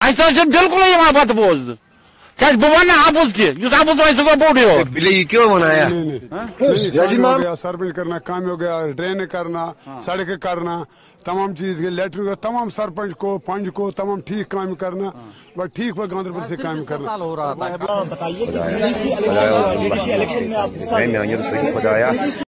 अस बिल्कुल पत बोज क्या बह वन आपुज कह आपुज वन सह बोड़ क्यों बनाया सरपंच करना काम हो गया, ड्रेन करना, सड़कें करना, तमाम चीज के लेटर तमाम सरपंच को पंच को तमाम ठीक काम करना, बट ठीक पर गांधरबल से काम करना हो रहा था। बताइए कि इलेक्शन में आप